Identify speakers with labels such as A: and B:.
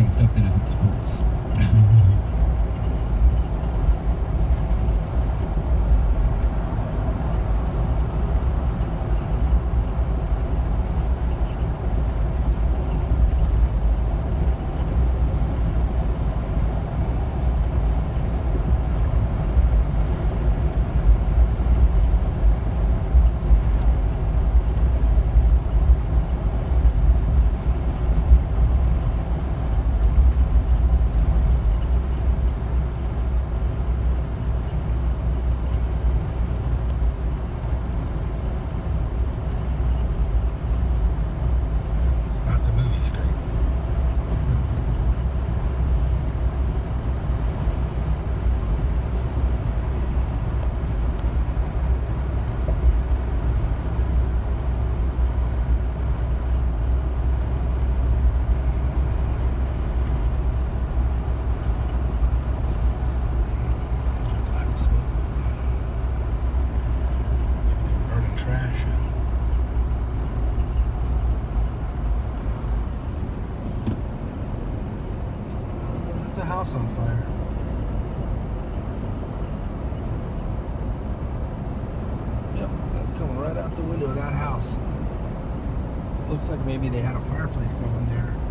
A: watching stuff that isn't sports.
B: It's a house on fire. Yep, that's coming right out the window of that house. Looks like maybe they had a fireplace going there.